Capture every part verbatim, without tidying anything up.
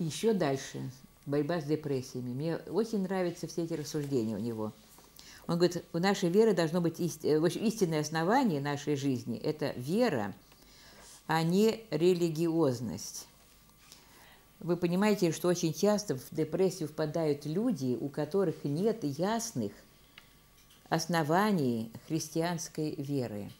Еще дальше. Борьба с депрессиями. Мне очень нравятся все эти рассуждения у него. Он говорит, у нашей веры должно быть ист... в общем, истинное основание нашей жизни – это вера, а не религиозность. Вы понимаете, что очень часто в депрессию впадают люди, у которых нет ясных оснований христианской веры.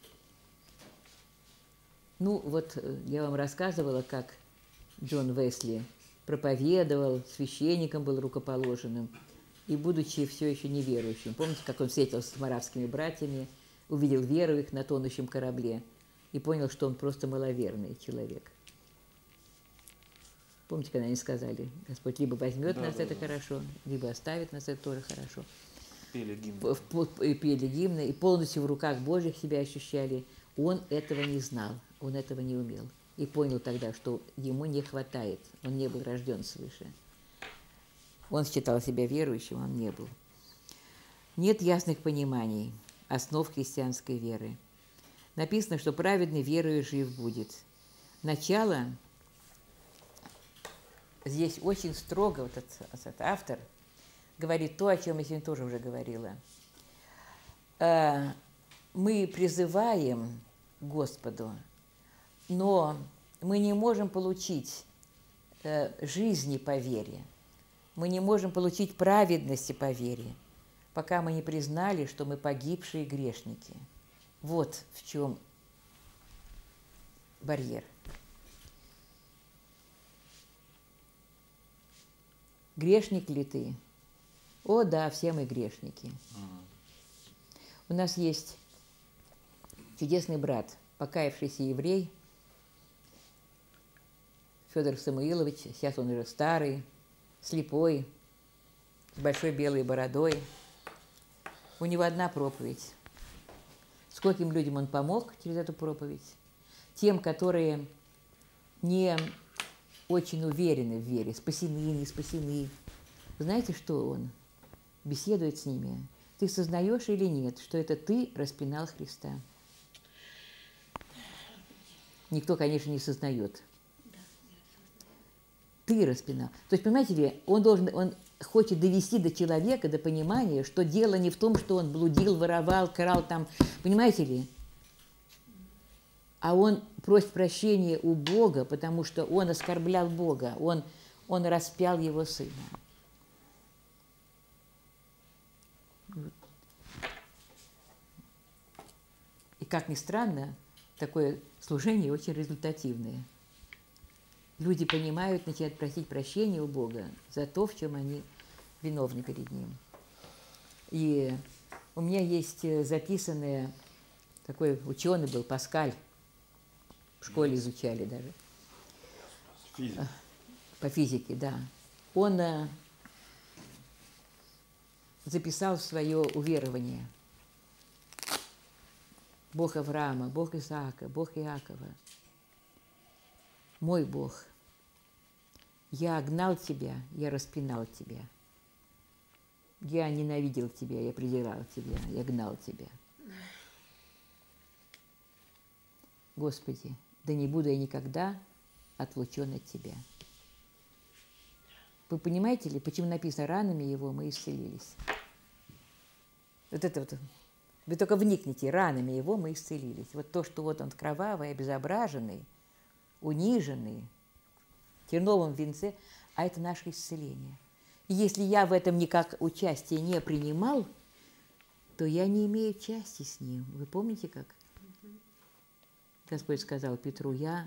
Ну, вот я вам рассказывала, как Джон Уэсли проповедовал, священником был рукоположенным, и, будучи все еще неверующим, помните, как он встретился с моравскими братьями, увидел веру их на тонущем корабле и понял, что он просто маловерный человек. Помните, когда они сказали, Господь либо возьмет да, нас, да, это да. хорошо, либо оставит нас, это тоже хорошо. Пели гимны. И пели гимны, и полностью в руках Божьих себя ощущали. Он этого не знал, он этого не умел. И понял тогда, что ему не хватает, он не был рожден свыше. Он считал себя верующим, он не был. Нет ясных пониманий основ христианской веры. Написано, что праведный верою жив будет. Начало, здесь очень строго вот этот, этот автор говорит то, о чем я сегодня тоже уже говорила. Мы призываем к Господу, но мы не можем получить жизни по вере. Мы не можем получить праведности по вере, пока мы не признали, что мы погибшие грешники. Вот в чем барьер. Грешник ли ты? О, да, все мы грешники. Mm-hmm. У нас есть чудесный брат, покаявшийся еврей, Федор Самуилович, сейчас он уже старый, слепой, с большой белой бородой. У него одна проповедь. Скольким людям он помог через эту проповедь? Тем, которые не очень уверены в вере, спасены, не спасены. Знаете, что он беседует с ними? Ты сознаешь или нет, что это ты распинал Христа? Никто, конечно, не сознает. Ты распинал. То есть, понимаете ли, он, должен, он хочет довести до человека, до понимания, что дело не в том, что он блудил, воровал, крал там, понимаете ли? А он просит прощения у Бога, потому что он оскорблял Бога, он, он распял его сына. И, как ни странно, такое служение очень результативное. Люди понимают, начинают просить прощения у Бога за то, в чем они виновны перед Ним. И у меня есть записанное, такой ученый был, Паскаль, в школе изучали даже. Физика. По физике, да. Он записал свое уверование. Бог Авраама, Бог Исаака, Бог Иакова. Мой Бог, я гнал тебя, я распинал тебя. Я ненавидел тебя, я презирал тебя, я гнал тебя. Господи, да не буду я никогда отлучен от тебя. Вы понимаете ли, почему написано, ранами его мы исцелились? Вот это вот. Вы только вникните, ранами его мы исцелились. Вот то, что вот он кровавый, обезображенный, униженный, в терновом венце, а это наше исцеление. И если я в этом никак участие не принимал, то я не имею части с ним. Вы помните как? Господь сказал Петру, я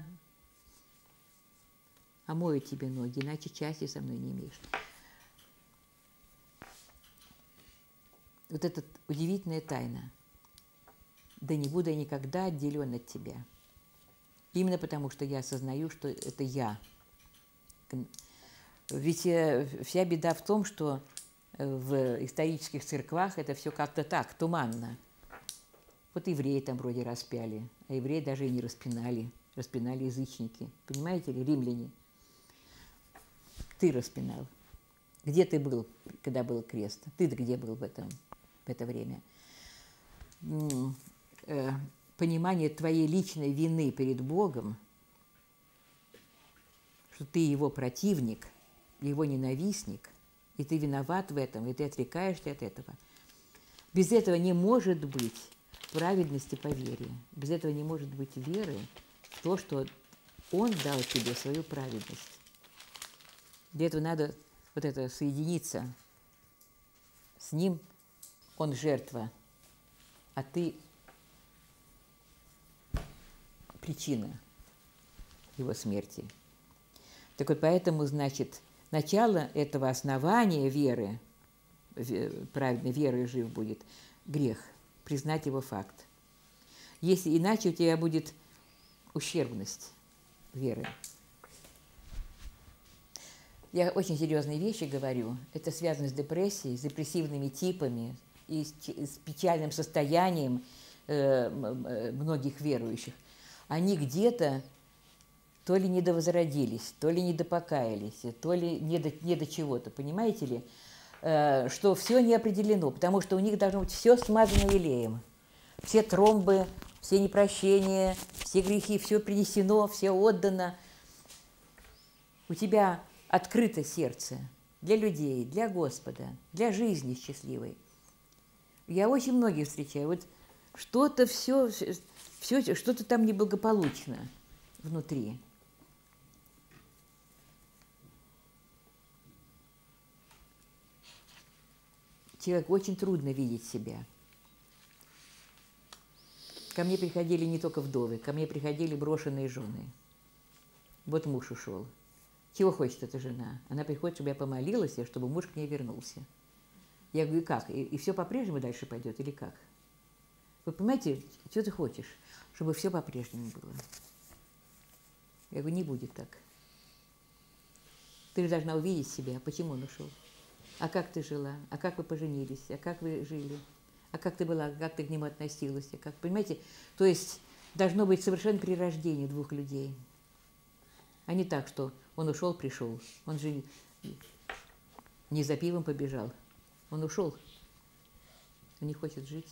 омою тебе ноги, иначе части со мной не имеешь. Вот эта удивительная тайна. Да не буду я никогда отделен от тебя. Именно потому, что я осознаю, что это я. Ведь вся беда в том, что в исторических церквах это все как-то так, туманно. Вот евреи там вроде распяли, а евреи даже и не распинали. Распинали язычники. Понимаете ли, римляне? Ты распинал. Где ты был, когда был крест? Ты-то где был в, этом, в это время? Понимание твоей личной вины перед Богом, что ты его противник, его ненавистник, и ты виноват в этом, и ты отрекаешься от этого. Без этого не может быть праведности по вере. Без этого не может быть веры в то, что Он дал тебе свою праведность. Для этого надо вот это соединиться с Ним. Он жертва, а ты причина Его смерти. Так вот, поэтому, значит, начало этого основания веры, праведной верой жив будет, грех, признать его факт. Если иначе у тебя будет ущербность веры. Я очень серьезные вещи говорю. Это связано с депрессией, с депрессивными типами и с, с печальным состоянием э, многих верующих. Они где-то то ли недовозродились, то ли недопокаялись, то ли не до, не до чего-то, понимаете ли? Э, что все не определено, потому что у них должно быть все смазано елеем. Все тромбы, все непрощения, все грехи, все принесено, все отдано. У тебя открыто сердце для людей, для Господа, для жизни счастливой. Я очень многих встречаю. Вот что-то все, все что-то там неблагополучно внутри. Человеку очень трудно видеть себя. Ко мне приходили не только вдовы, ко мне приходили брошенные жены. Вот муж ушел. Чего хочет эта жена? Она приходит, чтобы я помолилась, чтобы муж к ней вернулся. Я говорю, и как? И, и все по-прежнему дальше пойдет или как? Вы понимаете, что ты хочешь? Чтобы все по-прежнему было. Я говорю, не будет так. Ты же должна увидеть себя, почему он ушел. А как ты жила? А как вы поженились? А как вы жили? А как ты была? Как ты к нему относилась? А как, понимаете? То есть должно быть совершенно перерождение двух людей. А не так, что он ушел, пришел. Он же не за пивом побежал. Он ушел. Он не хочет жить.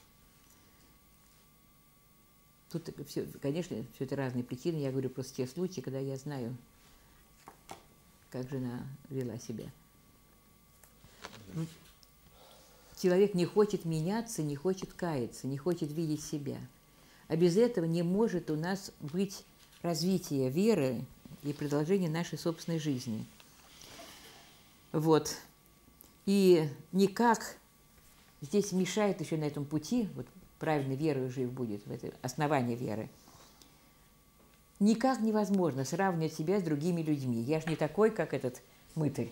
Тут, все, конечно, все это разные причины. Я говорю просто те случаи, когда я знаю, как жена вела себя. Человек не хочет меняться, не хочет каяться, не хочет видеть себя. А без этого не может у нас быть развития веры и продолжения нашей собственной жизни. Вот. И никак здесь мешает еще на этом пути, вот правильной верой жив будет, в это основание веры, никак невозможно сравнивать себя с другими людьми. Я же не такой, как этот мытарь.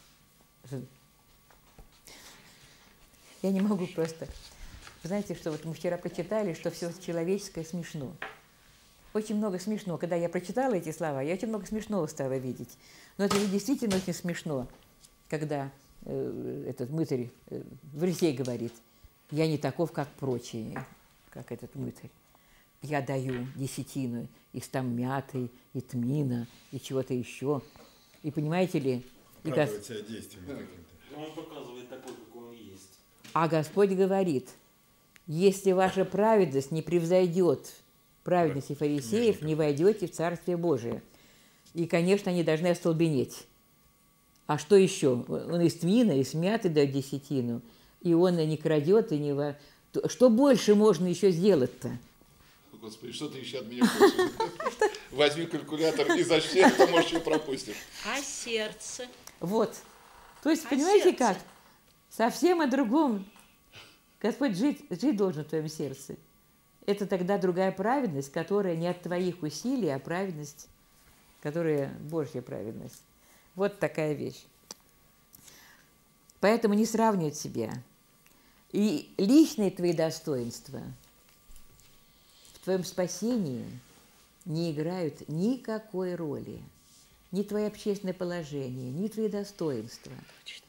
Я не могу просто... Вы знаете, что вот мы вчера прочитали, что все человеческое смешно. Очень много смешно. Когда я прочитала эти слова, я очень много смешного стала видеть. Но это же действительно очень смешно, когда э, этот мытарь э, фарисей говорит, я не таков, как прочие, как этот мытарь. Я даю десятину из там мяты, и тмина, и чего-то еще. И понимаете ли... Оправдывает себя действиями каким-то. Он показывает такой, какой он есть. А Господь говорит, если ваша праведность не превзойдет праведности фарисеев, не войдете в Царствие Божие. И, конечно, они должны остолбенеть. А что еще? Он из тмина, из мяты дает десятину, и он не крадет, и не... во- Что больше можно еще сделать-то? Господи, что ты еще от меня хочешь? Возьми калькулятор и зачем ты, может, еще пропустишь. А сердце? Вот. То есть, А понимаете сердце? как? Совсем о другом. Господь жить, жить должен в твоем сердце. Это тогда другая праведность, которая не от твоих усилий, а праведность, которая Божья праведность. Вот такая вещь. Поэтому не сравнивать себя. И личные твои достоинства в твоем спасении не играют никакой роли. Ни твое общественное положение, ни твои достоинства. Точно.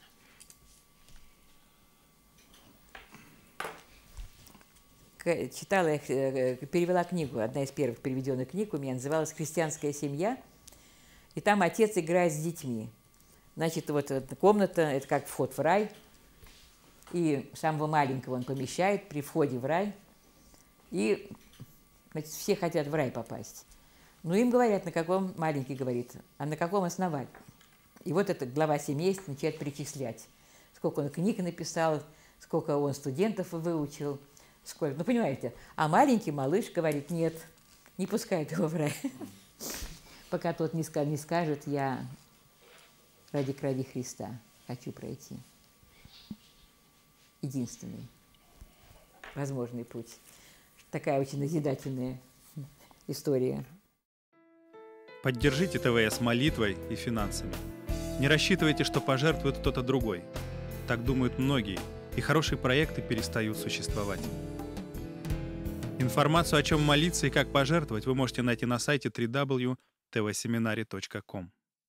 Читала, я перевела книгу, одна из первых переведенных книг у меня называлась «Христианская семья», и там отец играет с детьми. Значит, вот эта комната – это как вход в рай, и самого маленького он помещает при входе в рай, и значит, все хотят в рай попасть. Ну, им говорят, на каком, маленький говорит, а на каком основании? И вот этот глава семейства начинает перечислять, сколько он книг написал, сколько он студентов выучил, сколько, ну, понимаете. А маленький малыш говорит, нет, не пускает его в рай, пока тот не скажет, я ради крови Христа хочу пройти. Единственный возможный путь. Такая очень назидательная история. Поддержите ТВС молитвой и финансами. Не рассчитывайте, что пожертвует кто-то другой. Так думают многие, и хорошие проекты перестают существовать. Информацию, о чем молиться и как пожертвовать, вы можете найти на сайте дабл ю дабл ю дабл ю точка тэ вэ семинари точка ком.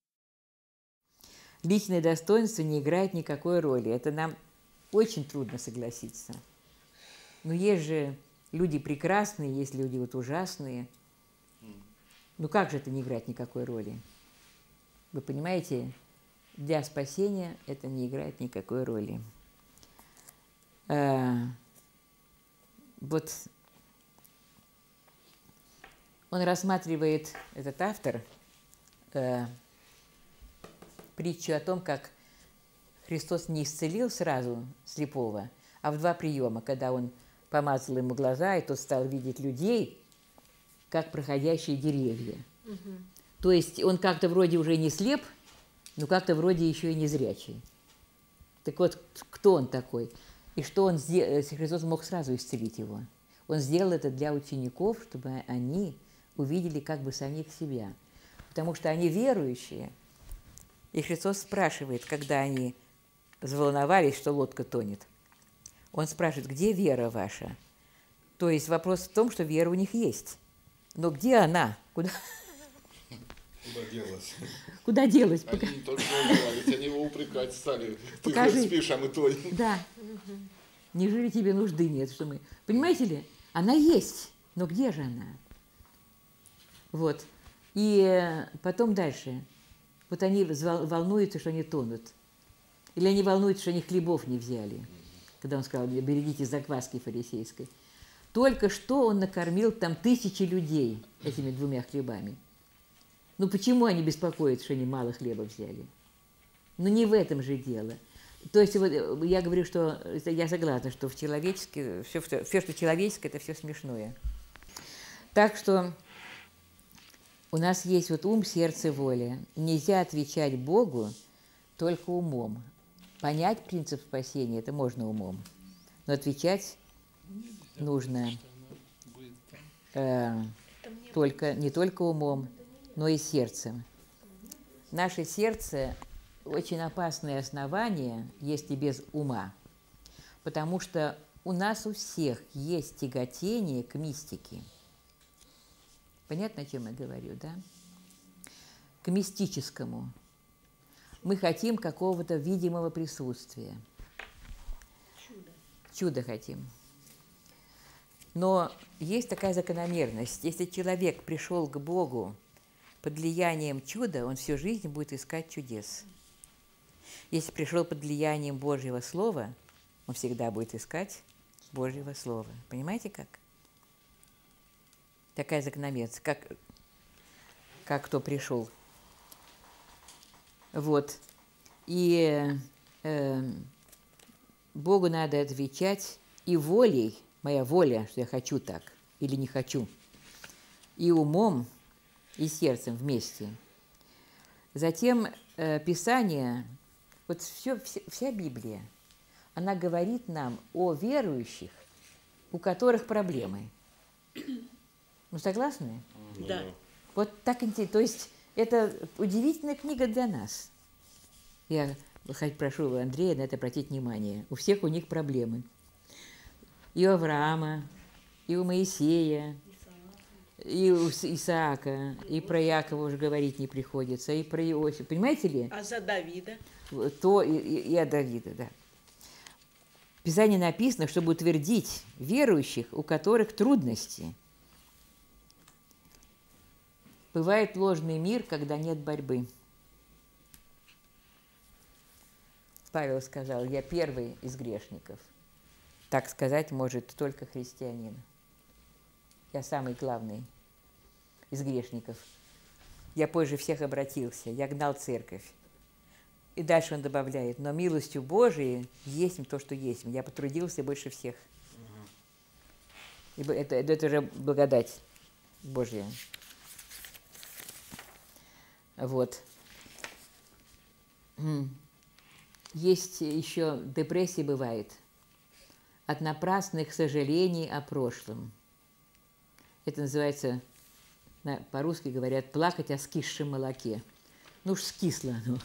Личное достоинство не играет никакой роли. Это нам очень трудно согласиться. Но есть же люди прекрасные, есть люди вот ужасные. Ну как же это не играть никакой роли? Вы понимаете, для спасения это не играет никакой роли. А, вот он рассматривает, этот автор, а, притчу о том, как Христос не исцелил сразу слепого, а в два приема, когда он помазал ему глаза, и тот стал видеть людей, как проходящие деревья. Угу. То есть он как-то вроде уже не слеп, но как-то вроде еще и не зрячий. Так вот, кто он такой? И что он сделал? Христос мог сразу исцелить его. Он сделал это для учеников, чтобы они увидели как бы самих себя. Потому что они верующие. И Христос спрашивает, когда они взволновались, что лодка тонет. Он спрашивает, где вера ваша? То есть вопрос в том, что вера у них есть. Но где она? Куда? Куда делась? Куда делась? Они не только волновались, они его упрекать стали. Ты Покажи. же спишь, а мы тонем. Да. Неужели тебе нужды нет, что мы... Понимаете ли, она есть, но где же она? Вот. И потом дальше. Вот они волнуются, что они тонут. Или они волнуются, что они хлебов не взяли. Когда он сказал, берегите закваски фарисейской. Только что он накормил там тысячи людей этими двумя хлебами. Ну почему они беспокоятся, что они мало хлеба взяли? Ну не в этом же дело. То есть вот я говорю, что я согласна, что в человеческое, все, все, что человеческое, это все смешное. Так что у нас есть вот ум, сердце, воля. Нельзя отвечать Богу только умом. Понять принцип спасения – это можно умом, но отвечать нужно э, только, не только умом, но и сердцем. Наше сердце – очень опасное основание, если без ума, потому что у нас у всех есть тяготение к мистике. Понятно, о чем я говорю, да? К мистическому. Мы хотим какого-то видимого присутствия. Чудо. Чудо хотим. Но есть такая закономерность. Если человек пришел к Богу под влиянием чуда, он всю жизнь будет искать чудес. Если пришел под влиянием Божьего Слова, он всегда будет искать Божьего Слова. Понимаете как? Такая закономерность. Как, как кто пришел. Вот. И э, Богу надо отвечать и волей, моя воля, что я хочу так или не хочу, и умом, и сердцем вместе. Затем э, Писание, вот все, вся, вся Библия, она говорит нам о верующих, у которых проблемы. Ну, согласны? Да. Вот так интересно. То есть это удивительная книга для нас. Я хоть прошу Андрея на это обратить внимание. У всех у них проблемы. И у Авраама, и у Моисея, и у Исаака, и про Якова уже говорить не приходится, и про Иосифа. Понимаете ли? А за Давида? То и, и, и о Давида, да. В Писании написано, чтобы утвердить верующих, у которых трудности. Бывает ложный мир, когда нет борьбы. Павел сказал, я первый из грешников. Так сказать может только христианин. Я самый главный из грешников. Я позже всех обратился, я гнал церковь. И дальше он добавляет, но милостью Божией есть то, что есть. Я потрудился больше всех. Ибо это, это же благодать Божья. Вот. Есть еще депрессия бывает от напрасных сожалений о прошлом. Это называется, по-русски говорят, плакать о скисшем молоке. Ну уж скисло оно.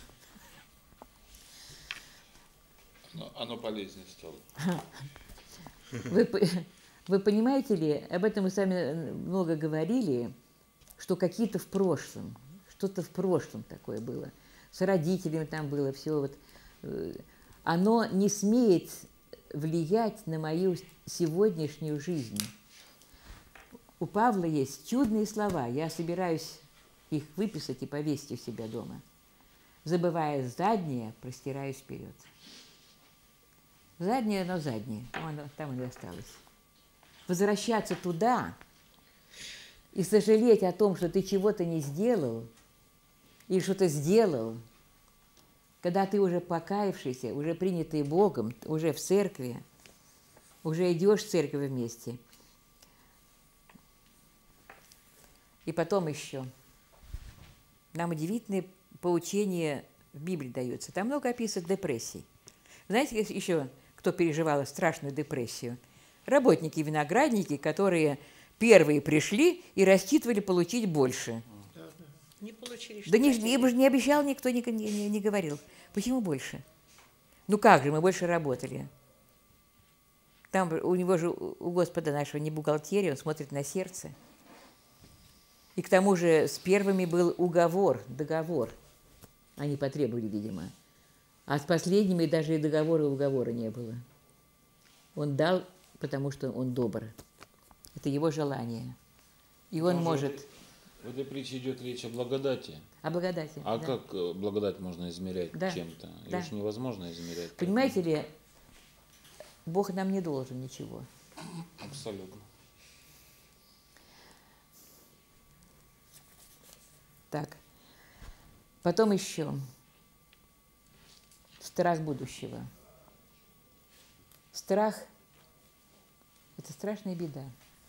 Но оно полезнее стало. Вы, вы понимаете ли, об этом мы с вами много говорили, что какие-то в прошлом, что-то в прошлом такое было, с родителями там было, все вот, оно не смеет влиять на мою сегодняшнюю жизнь. У Павла есть чудные слова, я собираюсь их выписать и повесить у себя дома. Забывая заднее, простираюсь вперед. Заднее, но заднее, оно, там оно и осталось. Возвращаться туда и сожалеть о том, что ты чего-то не сделал или что-то сделал, когда ты уже покаявшийся, уже принятый Богом, уже в церкви, уже идешь в церковь вместе. И потом еще. Нам удивительное поучение в Библии дается. Там много описано депрессий. Знаете, еще кто переживал страшную депрессию? Работники, виноградники, которые первые пришли и рассчитывали получить больше. Не получили, что да не, хотели. им же не обещал, никто не, не, не говорил. Почему больше? Ну как же, мы больше работали. Там у него же, у Господа нашего, не бухгалтерия, он смотрит на сердце. И к тому же с первыми был уговор, договор. Они потребовали, видимо. А с последними даже и договора, и уговора не было. Он дал, потому что он добр. Это его желание. И он может... В этой притче идет речь о благодати. О благодати. А да. как благодать можно измерять да. чем-то? Ее Да. же невозможно измерять. Понимаете ли, Бог нам не должен ничего. Абсолютно. Так. Потом еще. Страх будущего. Страх – это страшная беда.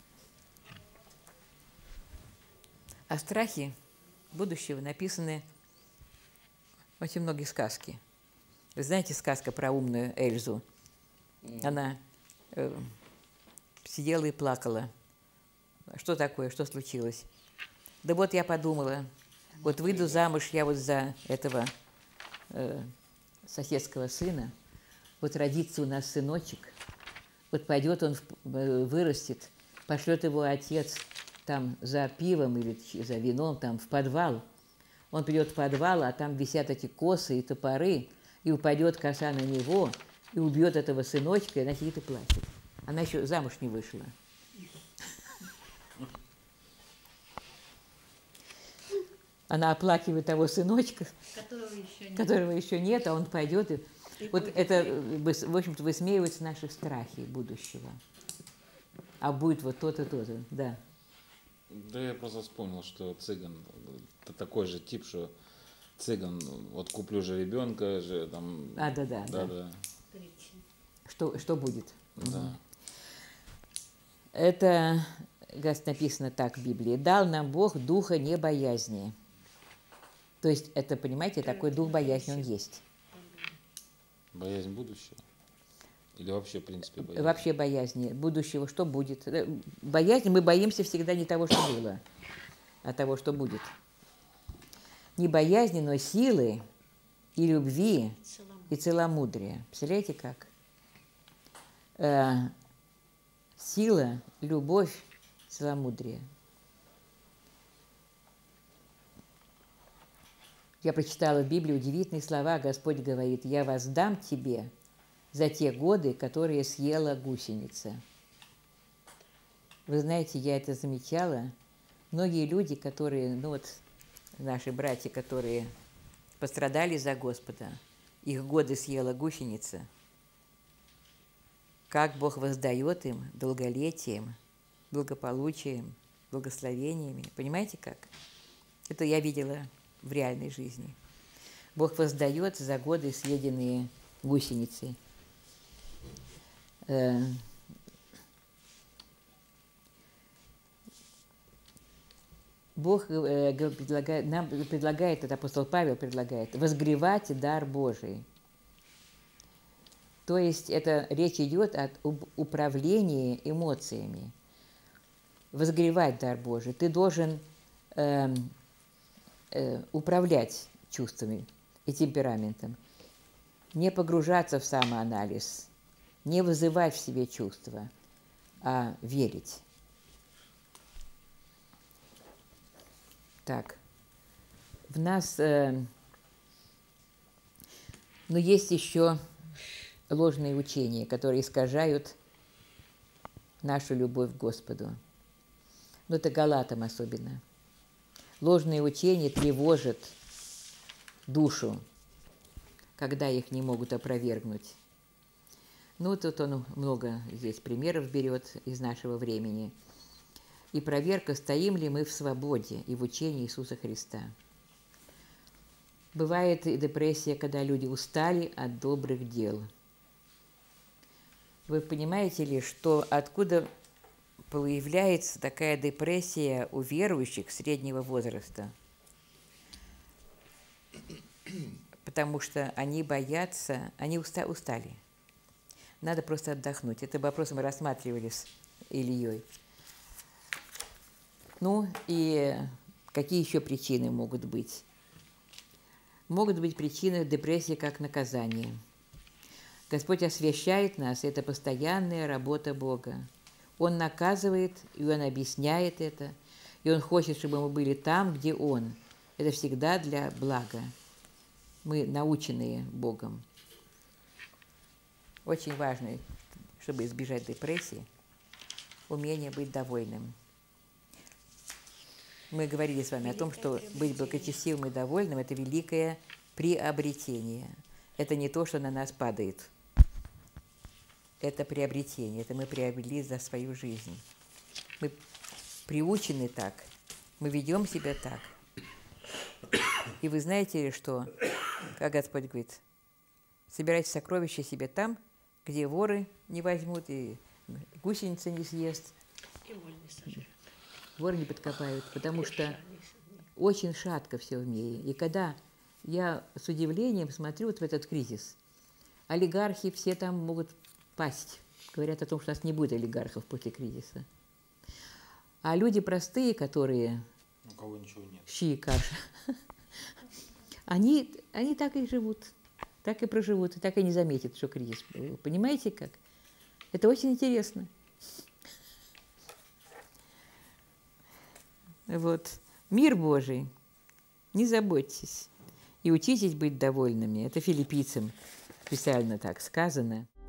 О страхе будущего написаны очень многие сказки. Вы знаете сказка про умную Эльзу? Она э, сидела и плакала. Что такое, что случилось? Да вот я подумала, вот выйду замуж я вот за этого э, соседского сына, вот родится у нас сыночек, вот пойдет он, вырастет, пошлет его отец там за пивом или за вином там в подвал. Он придет в подвал, а там висят эти косы и топоры, и упадет коса на него, и убьет этого сыночка, и она сидит и плачет. Она еще замуж не вышла. Она оплакивает того сыночка, Которого еще нет. которого еще нет, а он пойдет. И... И Вот будет это, жить. в общем-то, высмеиваются наши страхи будущего. А будет вот то-то, то-то, да. Да я просто вспомнил, что цыган это такой же тип, что цыган, вот куплю же ребенка, же там. А, да, да, да, да. да. Притча. Что, что будет? Да. Это написано так в Библии. «Дал нам Бог духа небоязни». То есть это, понимаете, такой дух боязни, он есть. Боязнь будущего? Или вообще, в принципе, боязнь? Вообще боязни будущего, что будет. Боязнь, мы боимся всегда не того, что было, а того, что будет. Не боязни, но силы и любви, и целомудрия. Представляете, как? Э, сила, любовь, целомудрие. Я прочитала в Библии удивительные слова. Господь говорит: «Я воздам тебе за те годы, которые съела гусеница». Вы знаете, я это замечала. Многие люди, которые, ну вот, наши братья, которые пострадали за Господа, их годы съела гусеница. Как Бог воздает им долголетием, благополучием, благословениями. Понимаете как? Это я видела в реальной жизни. Бог воздает за годы съеденные гусеницы. Э, Бог э, предлагает, нам предлагает, это апостол Павел предлагает, возгревать дар Божий. То есть это речь идет об управлении эмоциями. Возгревать дар Божий. Ты должен э, э, управлять чувствами и темпераментом. Не погружаться в самоанализ, не вызывать в себе чувства, а верить. Так, в нас, э, но есть еще ложные учения, которые искажают нашу любовь к Господу. Но это Галатам особенно. Ложные учения тревожат душу, когда их не могут опровергнуть. Ну, тут он много здесь примеров берет из нашего времени. И проверка, стоим ли мы в свободе и в учении Иисуса Христа. Бывает и депрессия, когда люди устали от добрых дел. Вы понимаете ли, что откуда появляется такая депрессия у верующих среднего возраста? Потому что они боятся, они уста, устали. Надо просто отдохнуть. Это вопрос мы рассматривали с Ильей. Ну и какие еще причины могут быть? Могут быть причины депрессии как наказание. Господь освящает нас, это постоянная работа Бога. Он наказывает, и Он объясняет это, и Он хочет, чтобы мы были там, где Он. Это всегда для блага. Мы наученные Богом. Очень важно, чтобы избежать депрессии, умение быть довольным. Мы говорили с вами о том, что быть благочестивым и довольным – это великое приобретение. Это не то, что на нас падает. Это приобретение, это мы приобрели за свою жизнь. Мы приучены так, мы ведем себя так. И вы знаете ли, что, как Господь говорит, собирайте сокровища себе там, где воры не возьмут, и гусеница не съест. И воль не сожрет. Воры не подкопают, потому И что ржа не съест. очень шатко все в мире. И когда я с удивлением смотрю вот в этот кризис, олигархи все там могут пасть. Говорят о том, что у нас не будет олигархов после кризиса. А люди простые, которые У кого ничего нет. щи и каша, они, они так и живут, так и проживут, и так и не заметят, что кризис. Понимаете как? Это очень интересно. Вот. Мир Божий. Не заботьтесь. И учитесь быть довольными. Это филиппийцам специально так сказано.